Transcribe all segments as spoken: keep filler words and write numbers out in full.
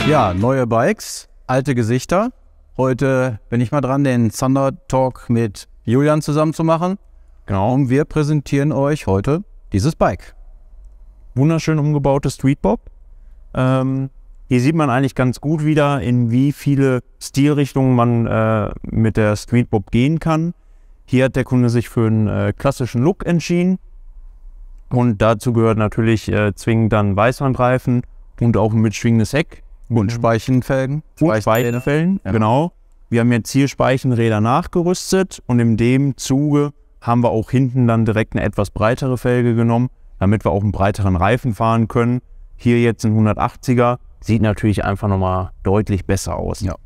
Ja, neue Bikes, alte Gesichter. Heute bin ich mal dran, den Thunder Talk mit Julian zusammen zu machen. Genau. Und wir präsentieren euch heute dieses Bike. Wunderschön umgebautes Streetbob. Ähm, hier sieht man eigentlich ganz gut wieder, in wie viele Stilrichtungen man äh, mit der Streetbob gehen kann. Hier hat der Kunde sich für einen äh, klassischen Look entschieden. Und dazu gehört natürlich äh, zwingend dann Weißwandreifen und auch ein mitschwingendes Heck. Und Speichenfelgen. Und Speichenfelgen, ja. Genau. Wir haben jetzt hier Speichenräder nachgerüstet und in dem Zuge haben wir auch hinten dann direkt eine etwas breitere Felge genommen, damit wir auch einen breiteren Reifen fahren können. Hier jetzt ein hundertachtziger, sieht natürlich einfach nochmal deutlich besser aus. Ja.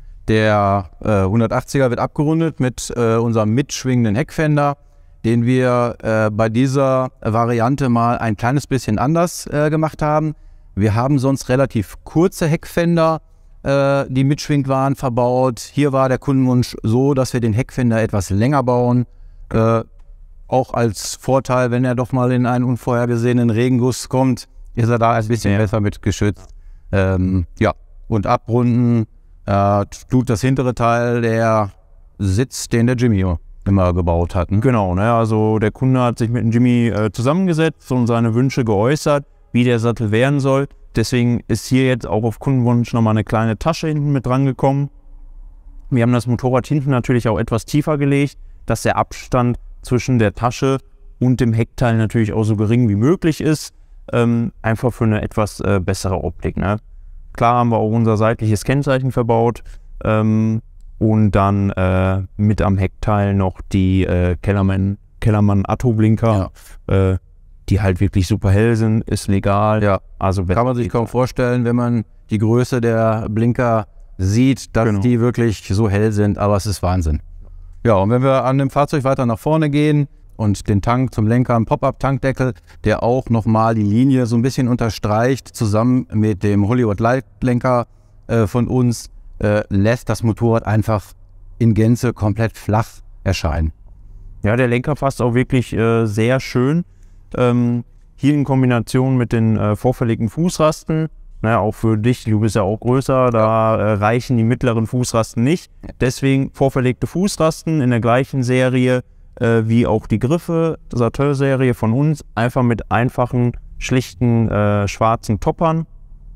Der äh, hundertachtziger wird abgerundet mit äh, unserem mitschwingenden Heckfender, den wir äh, bei dieser Variante mal ein kleines bisschen anders äh, gemacht haben. Wir haben sonst relativ kurze Heckfender, äh, die mitschwingend waren, verbaut. Hier war der Kundenwunsch so, dass wir den Heckfender etwas länger bauen. Äh, auch als Vorteil, wenn er doch mal in einen unvorhergesehenen Regenguss kommt, ist er da ein bisschen ja. besser mit geschützt. Ähm, ja, und abrunden äh, tut das hintere Teil der Sitz, den der Jimmy immer gebaut hat. Ne? Genau, ne? Also der Kunde hat sich mit dem Jimmy äh, zusammengesetzt und seine Wünsche geäußert, wie der Sattel werden soll. Deswegen ist hier jetzt auch auf Kundenwunsch nochmal eine kleine Tasche hinten mit dran gekommen. Wir haben das Motorrad hinten natürlich auch etwas tiefer gelegt, dass der Abstand zwischen der Tasche und dem Heckteil natürlich auch so gering wie möglich ist. Ähm, einfach für eine etwas äh, bessere Optik. Ne? Klar haben wir auch unser seitliches Kennzeichen verbaut ähm, und dann äh, mit am Heckteil noch die äh, Kellermann, Kellermann Atto-Blinker, ja. äh, die halt wirklich super hell sind, ist legal. Ja. Also kann man sich kaum vorstellen, wenn man die Größe der Blinker sieht, dass genau. die wirklich so hell sind, aber es ist Wahnsinn. Ja, und wenn wir an dem Fahrzeug weiter nach vorne gehen und den Tank zum Lenker, einen Pop-Up-Tankdeckel, der auch nochmal die Linie so ein bisschen unterstreicht, zusammen mit dem Hollywood-Leitlenker äh, von uns, äh, lässt das Motorrad einfach in Gänze komplett flach erscheinen. Ja, der Lenker passt auch wirklich äh, sehr schön. Ähm, hier in Kombination mit den äh, vorverlegten Fußrasten, naja, auch für dich, du bist ja auch größer, da äh, reichen die mittleren Fußrasten nicht. Deswegen vorverlegte Fußrasten in der gleichen Serie äh, wie auch die Griffe, Sateur-Serie von uns, einfach mit einfachen, schlichten, äh, schwarzen Toppern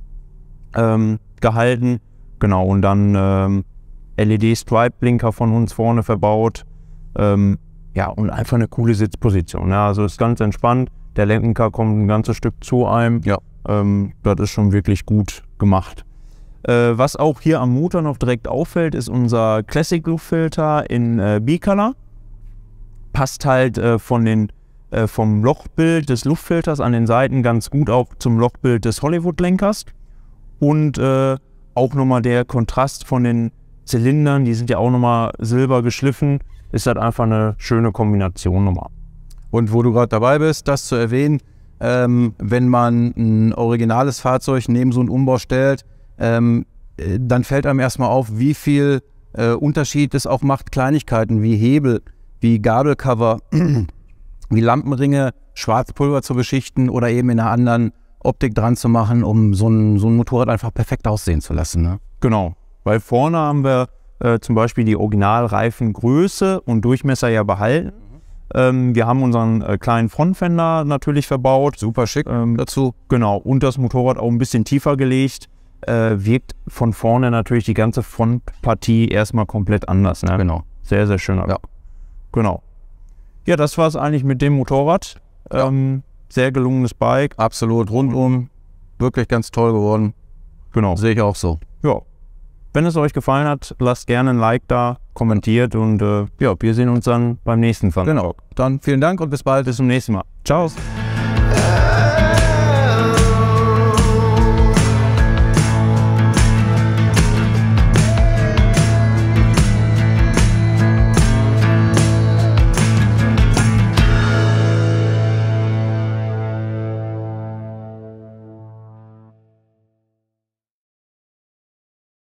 ähm, gehalten. Genau, und dann ähm, L E D-Stripe-Blinker von uns vorne verbaut. Ähm, Ja, und einfach eine coole Sitzposition. Ja, also ist ganz entspannt. Der Lenker kommt ein ganzes Stück zu einem. Ja. Ähm, das ist schon wirklich gut gemacht. Äh, was auch hier am Motor noch direkt auffällt, ist unser Classic Luftfilter in äh, B-Color. Passt halt äh, von den, äh, vom Lochbild des Luftfilters an den Seiten ganz gut auch zum Lochbild des Hollywood-Lenkers. Und äh, auch nochmal der Kontrast von den Zylindern, die sind ja auch nochmal silber geschliffen. Ist halt einfach eine schöne Kombination nochmal. Und wo du gerade dabei bist, das zu erwähnen, ähm, wenn man ein originales Fahrzeug neben so einen Umbau stellt, ähm, dann fällt einem erstmal auf, wie viel äh, Unterschied es auch macht, Kleinigkeiten wie Hebel, wie Gabelcover, wie Lampenringe, Schwarzpulver zu beschichten oder eben in einer anderen Optik dran zu machen, um so ein, so ein Motorrad einfach perfekt aussehen zu lassen. Ne? Genau, weil vorne haben wir Äh, zum Beispiel die Originalreifengröße und Durchmesser ja behalten. Mhm. Ähm, wir haben unseren äh, kleinen Frontfender natürlich verbaut. Super schick ähm, dazu. Genau, und das Motorrad auch ein bisschen tiefer gelegt. Äh, wirkt von vorne natürlich die ganze Frontpartie erstmal komplett anders. Ne? Genau. Sehr, sehr schön. Ja. Genau. Ja, das war es eigentlich mit dem Motorrad. Ja. Ähm, sehr gelungenes Bike. Absolut, rundum. Wirklich ganz toll geworden. Genau. Sehe ich auch so. Ja. Wenn es euch gefallen hat, lasst gerne ein Like da, kommentiert und äh, ja, wir sehen uns dann beim nächsten Fall. Genau. Dann vielen Dank und bis bald. Bis zum nächsten Mal. Ciao.